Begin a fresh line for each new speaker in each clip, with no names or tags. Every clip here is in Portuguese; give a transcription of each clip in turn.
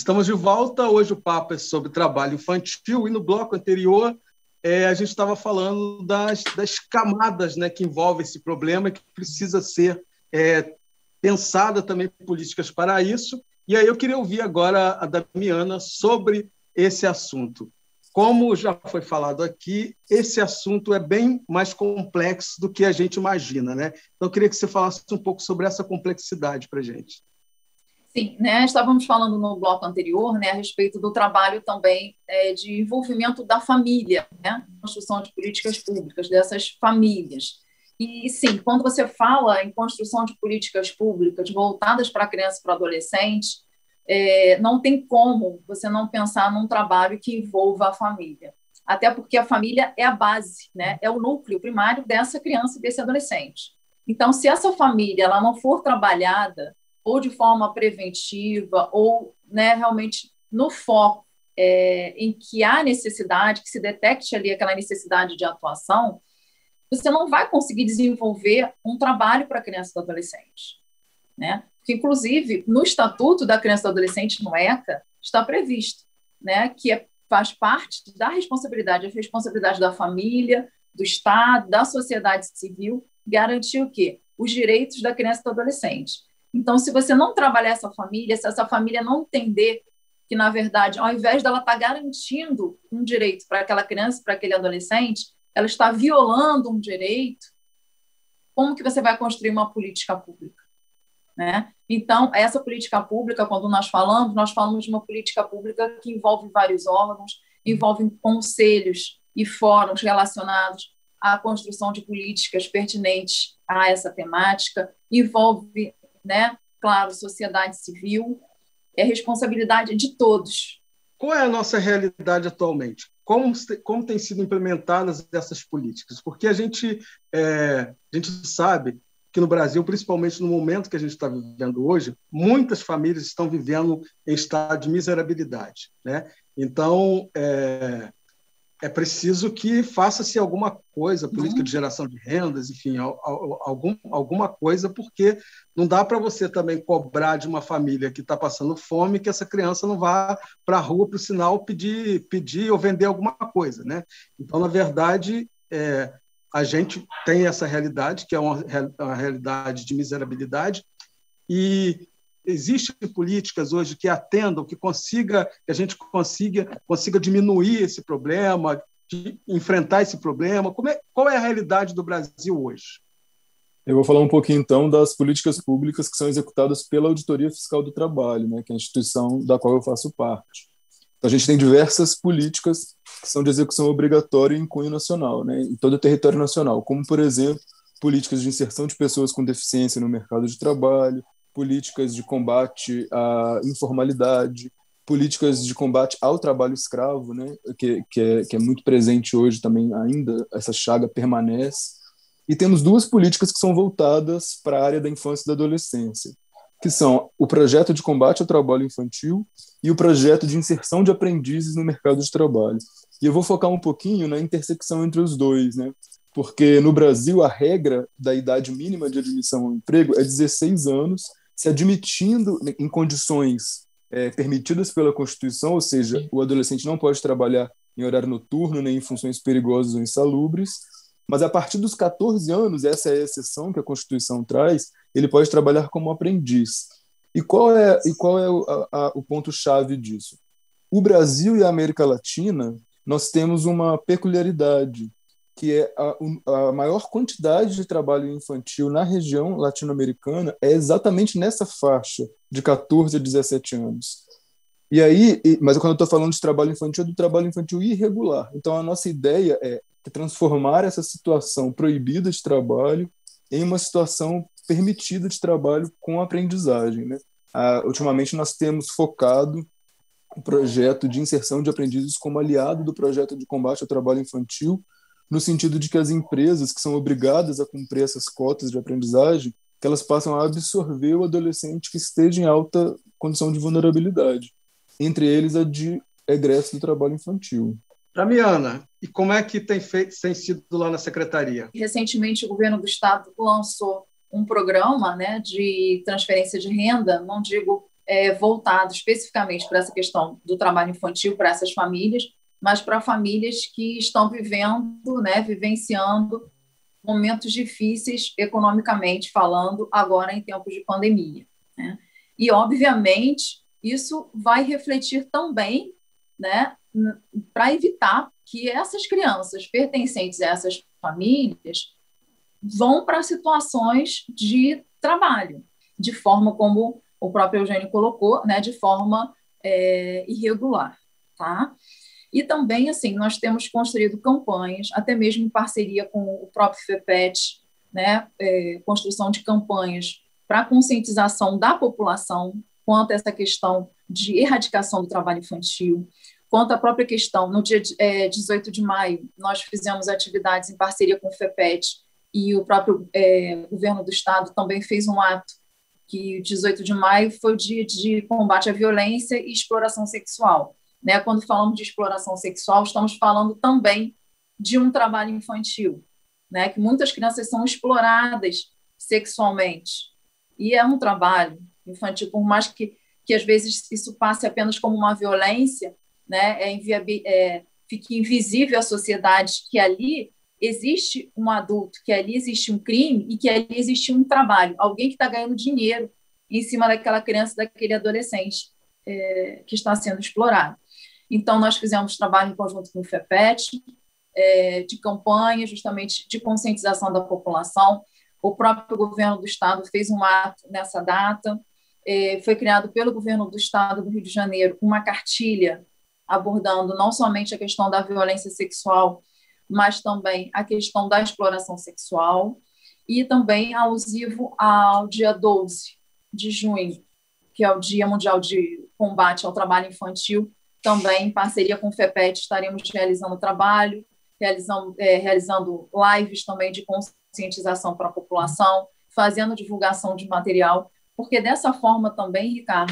Estamos de volta. Hoje o papo é sobre trabalho infantil e no bloco anterior a gente estava falando das camadas, né, que envolvem esse problema e que precisa ser pensada também políticas para isso. E aí eu queria ouvir agora a Damiana sobre esse assunto. Como já foi falado aqui, esse assunto é bem mais complexo do que a gente imagina, né? Então eu queria que você falasse um pouco sobre essa complexidade para a gente.
Sim, né? Estávamos falando no bloco anterior, né, a respeito do trabalho também de envolvimento da família, né, construção de políticas públicas dessas famílias. E sim, quando você fala em construção de políticas públicas voltadas para a criança e para o adolescente, não tem como você não pensar num trabalho que envolva a família. Até porque a família é a base, né, é o núcleo primário dessa criança e desse adolescente. Então, se essa família ela não for trabalhada ou de forma preventiva, ou, né, realmente no foco em que há necessidade, que se detecte ali aquela necessidade de atuação, você não vai conseguir desenvolver um trabalho para a criança e do adolescente. Né? Porque, inclusive, no Estatuto da Criança e do Adolescente, no ECA, está previsto, né, que faz parte da responsabilidade, a responsabilidade da família, do Estado, da sociedade civil, garantir o quê? Os direitos da criança e do adolescente. Então, se você não trabalhar essa família, se essa família não entender que, na verdade, ao invés dela estar garantindo um direito para aquela criança, para aquele adolescente, ela está violando um direito, como que você vai construir uma política pública? Né? Então, essa política pública, quando nós falamos de uma política pública que envolve vários órgãos, envolve conselhos e fóruns relacionados à construção de políticas pertinentes a essa temática, envolve, né, claro, sociedade civil, é responsabilidade de todos.
Qual é a nossa realidade atualmente? Como têm sido implementadas essas políticas? Porque a gente sabe que no Brasil, principalmente no momento que a gente está vivendo hoje, muitas famílias estão vivendo em estado de miserabilidade, né? Então, é preciso que faça-se alguma coisa, política de geração de rendas, enfim, alguma coisa, porque não dá para você também cobrar de uma família que está passando fome que essa criança não vá para a rua, para o sinal, pedir ou vender alguma coisa, né? Então, na verdade, a gente tem essa realidade, que é uma realidade de miserabilidade, e existem políticas hoje que atendam, que a gente consiga diminuir esse problema, de enfrentar esse problema. Qual é a realidade do Brasil hoje?
Eu vou falar um pouquinho, então, das políticas públicas que são executadas pela Auditoria Fiscal do Trabalho, né, que é a instituição da qual eu faço parte. Então, a gente tem diversas políticas que são de execução obrigatória em cunho nacional, né, em todo o território nacional, como, por exemplo, políticas de inserção de pessoas com deficiência no mercado de trabalho, políticas de combate à informalidade, políticas de combate ao trabalho escravo, né, que é muito presente hoje também ainda, essa chaga permanece. E temos duas políticas que são voltadas para a área da infância e da adolescência, que são o projeto de combate ao trabalho infantil e o projeto de inserção de aprendizes no mercado de trabalho. E eu vou focar um pouquinho na intersecção entre os dois, né? Porque no Brasil a regra da idade mínima de admissão ao emprego é 16 anos, se admitindo em condições permitidas pela Constituição, ou seja, o adolescente não pode trabalhar em horário noturno nem em funções perigosas ou insalubres, mas a partir dos 14 anos, essa é a exceção que a Constituição traz, ele pode trabalhar como aprendiz. E qual é o ponto-chave disso? O Brasil e a América Latina, nós temos uma peculiaridade, que é a maior quantidade de trabalho infantil na região latino-americana é exatamente nessa faixa, de 14 a 17 anos. E aí, mas quando eu estou falando de trabalho infantil, é do trabalho infantil irregular. Então, a nossa ideia é transformar essa situação proibida de trabalho em uma situação permitida de trabalho com aprendizagem, né? Ultimamente, nós temos focado o projeto de inserção de aprendizes como aliado do projeto de combate ao trabalho infantil, no sentido de que as empresas que são obrigadas a cumprir essas cotas de aprendizagem, que elas passam a absorver o adolescente que esteja em alta condição de vulnerabilidade, entre eles a de egresso do trabalho infantil.
Damiana, e como é que tem sido lá na Secretaria?
Recentemente, o governo do Estado lançou um programa, né, de transferência de renda, não digo voltado especificamente para essa questão do trabalho infantil, para essas famílias, mas para famílias que estão vivendo, né, vivenciando momentos difíceis economicamente falando, agora em tempos de pandemia, né? E, obviamente, isso vai refletir também, né, para evitar que essas crianças pertencentes a essas famílias vão para situações de trabalho, de forma como o próprio Eugênio colocou, né, de forma irregular, tá? E também, assim, nós temos construído campanhas, até mesmo em parceria com o próprio FEPET, né, construção de campanhas para conscientização da população quanto a essa questão de erradicação do trabalho infantil, quanto à própria questão, no dia 18 de maio, nós fizemos atividades em parceria com o FEPET e o próprio governo do estado também fez um ato que 18 de maio foi o dia de combate à violência e exploração sexual. Né? Quando falamos de exploração sexual, estamos falando também de um trabalho infantil, né? Que muitas crianças são exploradas sexualmente. E é um trabalho infantil, por mais que às vezes isso passe apenas como uma violência, né? Fique invisível à sociedade que ali existe um adulto, que ali existe um crime e que ali existe um trabalho, alguém que está ganhando dinheiro em cima daquela criança, daquele adolescente que está sendo explorado. Então, nós fizemos trabalho em conjunto com o FEPET, de campanha, justamente de conscientização da população. O próprio governo do estado fez um ato nessa data. Foi criado pelo governo do estado do Rio de Janeiro uma cartilha abordando não somente a questão da violência sexual, mas também a questão da exploração sexual, e também alusivo ao dia 12 de junho, que é o Dia Mundial de Combate ao Trabalho Infantil. Também, em parceria com o FEPET, estaremos realizando trabalho, realizando lives também de conscientização para a população, fazendo divulgação de material, porque dessa forma também, Ricardo,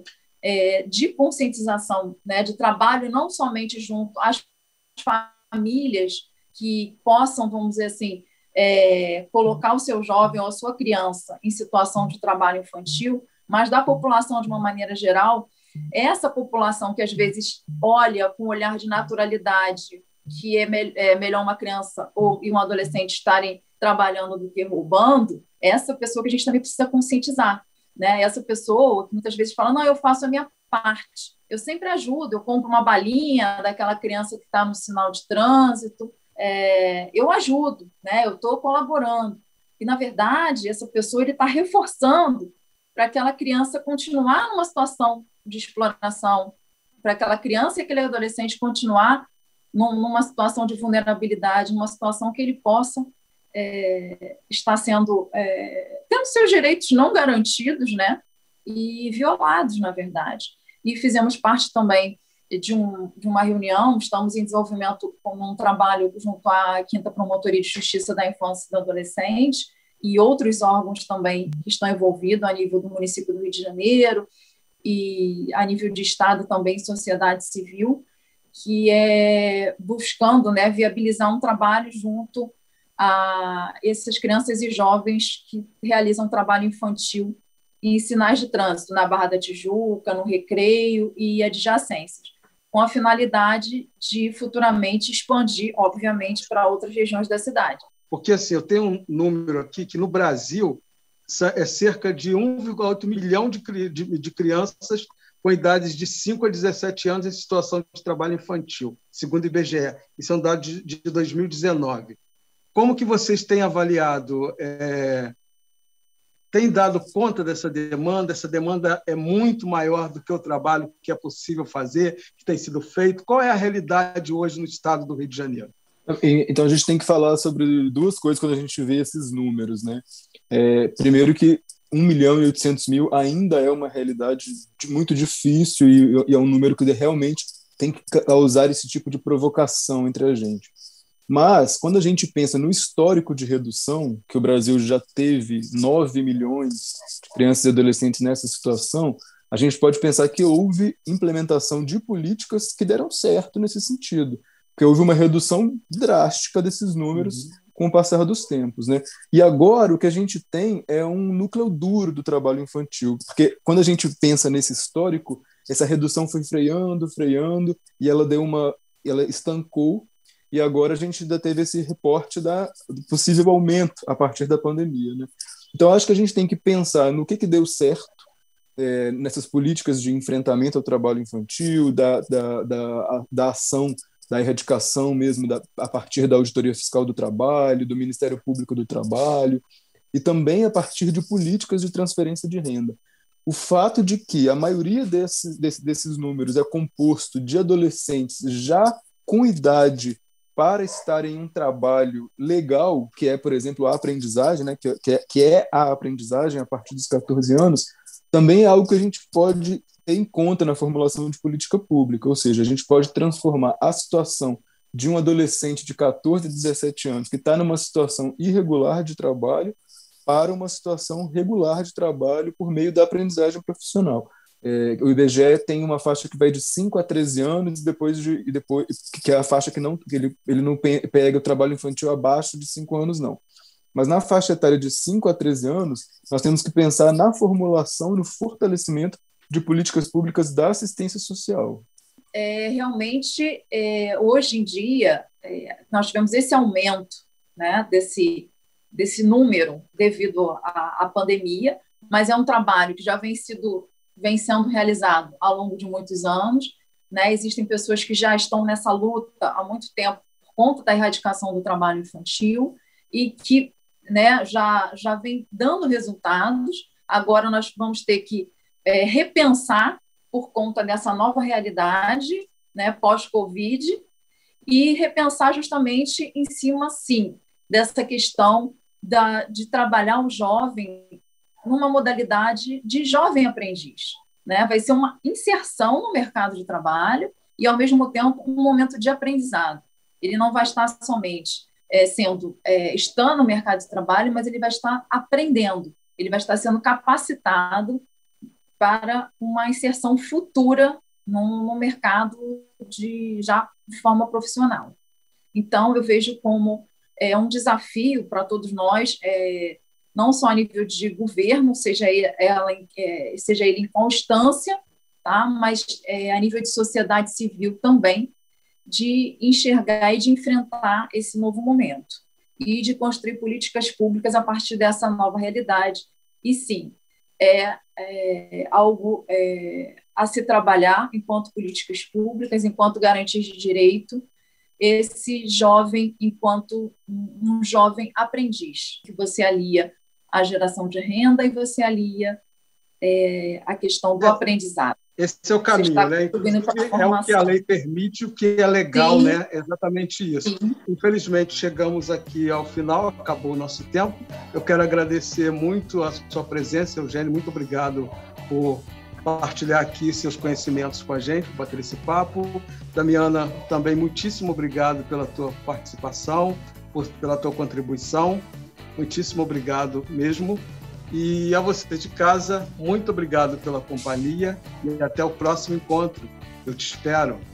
de conscientização, né, de trabalho não somente junto às famílias que possam, vamos dizer assim, colocar o seu jovem ou a sua criança em situação de trabalho infantil, mas da população de uma maneira geral, essa população que às vezes olha com um olhar de naturalidade que é melhor uma criança e um adolescente estarem trabalhando do que roubando, essa pessoa que a gente também precisa conscientizar, né? Essa pessoa que muitas vezes fala, não, eu faço a minha parte, eu sempre ajudo, eu compro uma balinha daquela criança que está no sinal de trânsito, eu ajudo, né? Eu estou colaborando. E, na verdade, essa pessoa está reforçando para aquela criança continuar numa situação de exploração, para aquela criança e aquele adolescente continuar numa situação de vulnerabilidade, numa situação que ele possa estar tendo seus direitos não garantidos, né? E violados, na verdade. E fizemos parte também de uma reunião, estamos em desenvolvimento com um trabalho junto à 5ª Promotoria de Justiça da Infância e do Adolescente e outros órgãos também que estão envolvidos a nível do município do Rio de Janeiro e a nível de Estado também, sociedade civil, que é buscando, né, viabilizar um trabalho junto a essas crianças e jovens que realizam trabalho infantil em sinais de trânsito, na Barra da Tijuca, no Recreio e adjacências, com a finalidade de futuramente expandir, obviamente, para outras regiões da cidade.
Porque, assim, eu tenho um número aqui que no Brasil é cerca de 1,8 milhão de crianças com idades de 5 a 17 anos em situação de trabalho infantil, segundo o IBGE. Isso é um dado de 2019. Como que vocês têm avaliado? Têm dado conta dessa demanda? Essa demanda é muito maior do que o trabalho que é possível fazer, que tem sido feito. Qual é a realidade hoje no estado do Rio de Janeiro?
Então, a gente tem que falar sobre duas coisas quando a gente vê esses números, né? Primeiro que 1.800.000 ainda é uma realidade muito difícil e é um número que realmente tem que causar esse tipo de provocação entre a gente. Mas, quando a gente pensa no histórico de redução, que o Brasil já teve 9 milhões de crianças e adolescentes nessa situação, a gente pode pensar que houve implementação de políticas que deram certo nesse sentido, porque houve uma redução drástica desses números com o passar dos tempos, né? E agora o que a gente tem é um núcleo duro do trabalho infantil, porque quando a gente pensa nesse histórico, essa redução foi freando, e ela estancou, e agora a gente ainda teve esse reporte do possível aumento a partir da pandemia, né? Então acho que a gente tem que pensar no que deu certo nessas políticas de enfrentamento ao trabalho infantil, da ação, da erradicação mesmo a partir da Auditoria Fiscal do Trabalho, do Ministério Público do Trabalho, e também a partir de políticas de transferência de renda. O fato de que a maioria desses números é composto de adolescentes já com idade para estar em um trabalho legal, que é, por exemplo, a aprendizagem, né, que é a aprendizagem a partir dos 14 anos, também é algo que a gente pode ter em conta na formulação de política pública, ou seja, a gente pode transformar a situação de um adolescente de 14 a 17 anos que está numa situação irregular de trabalho para uma situação regular de trabalho por meio da aprendizagem profissional. O IBGE tem uma faixa que vai de 5 a 13 anos, e depois que é a faixa que ele não pega o trabalho infantil abaixo de 5 anos, não. Mas na faixa etária de 5 a 13 anos, nós temos que pensar na formulação, no fortalecimento de políticas públicas da assistência social.
Realmente, hoje em dia, nós tivemos esse aumento, né, desse número devido à pandemia, mas é um trabalho que já vem sendo realizado ao longo de muitos anos, né? Existem pessoas que já estão nessa luta há muito tempo por conta da erradicação do trabalho infantil e que, né, já vem dando resultados. Agora nós vamos ter que repensar por conta dessa nova realidade, né, pós-Covid, e repensar justamente em cima, sim, dessa questão de trabalhar o jovem numa modalidade de jovem aprendiz, né? Vai ser uma inserção no mercado de trabalho e, ao mesmo tempo, um momento de aprendizado. Ele não vai estar somente estando no mercado de trabalho, mas ele vai estar aprendendo, ele vai estar sendo capacitado para uma inserção futura no mercado já de forma profissional. Então, eu vejo como um desafio para todos nós, não só a nível de governo, seja ele em constância, tá? Mas a nível de sociedade civil também, de enxergar e de enfrentar esse novo momento e de construir políticas públicas a partir dessa nova realidade. E sim, algo a se trabalhar enquanto políticas públicas, enquanto garantias de direito, esse jovem enquanto um jovem aprendiz, que você alia a geração de renda e você alia a questão do aprendizado.
Esse é o caminho, né? É o que a lei permite, o que é legal, sim, né? É exatamente isso. Sim. Infelizmente, chegamos aqui ao final, acabou o nosso tempo. Eu quero agradecer muito a sua presença, Eugênio. Muito obrigado por partilhar aqui seus conhecimentos com a gente, por bater esse papo. Damiana, também muitíssimo obrigado pela tua participação, pela tua contribuição. Muitíssimo obrigado mesmo. E a você de casa, muito obrigado pela companhia e até o próximo encontro. Eu te espero.